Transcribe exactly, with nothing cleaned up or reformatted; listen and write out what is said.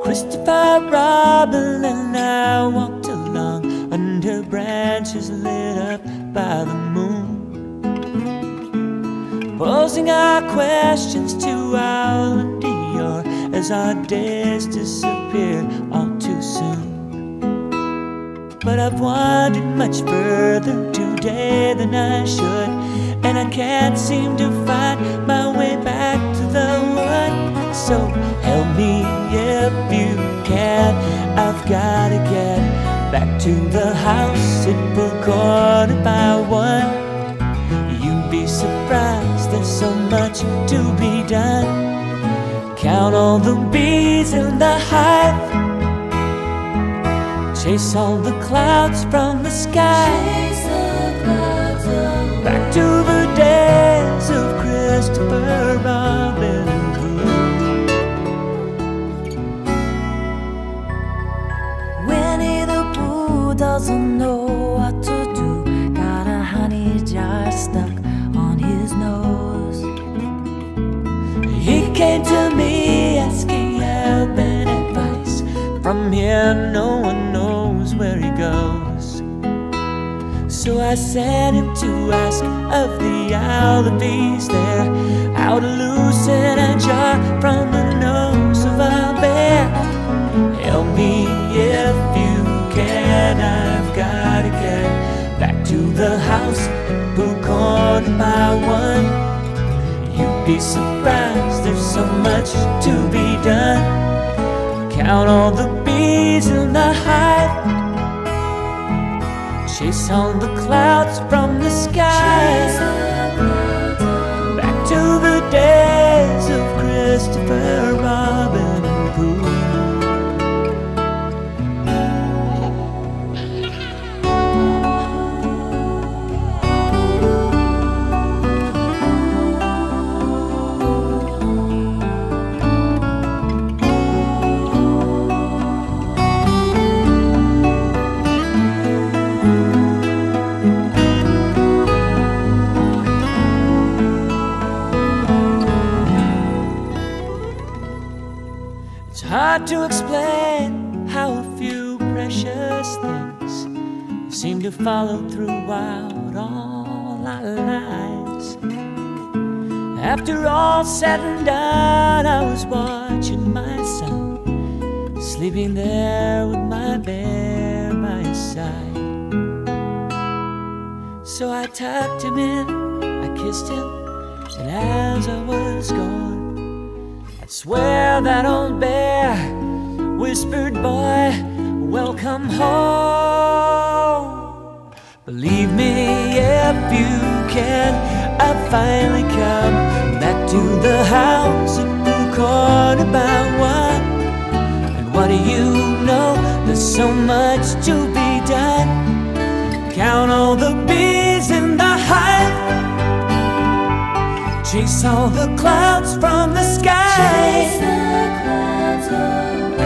Christopher Robin and I walked along under branches lit up by the moon, posing our questions to Owl and Dior as our days disappeared all too soon. But I've wandered much further today than I should, and I can't seem to find my way back to the one. So help me if you can, I've gotta get back to the house at Blue Corner by one. You'd be surprised, there's so much to be done. Count all the bees in the hive, chase all the clouds from the sky, back to the days of Christopher Robin and Pooh. Winnie the Pooh doesn't know what to do, got a honey jar stuck on his nose. He came to me asking help and advice. From here no one knows where he goes. So I sent him to ask of the owl if he's there, how to loosen a jar from the nose of a bear. Help me if you can, I've gotta get back to the house at Blue Corner by one. You'd be surprised, there's so much to be done. Count all the bees in the hive, chase all the clouds from the sky, back to the days of Christopher Robin and Pooh. It's hard to explain how a few precious things seem to follow throughout all our lives. After all said and done, I was watching my son, sleeping there with my bear by his side. So I tucked him in, I kissed him, and as I was gone, I swear that old bear whispered, "Boy, welcome home." Believe me if you can, I've finally come back to the house at Blue Corner by one. And what do you know, there's so much to be done. Count all the bees in the hive, chase all the clouds from the sky,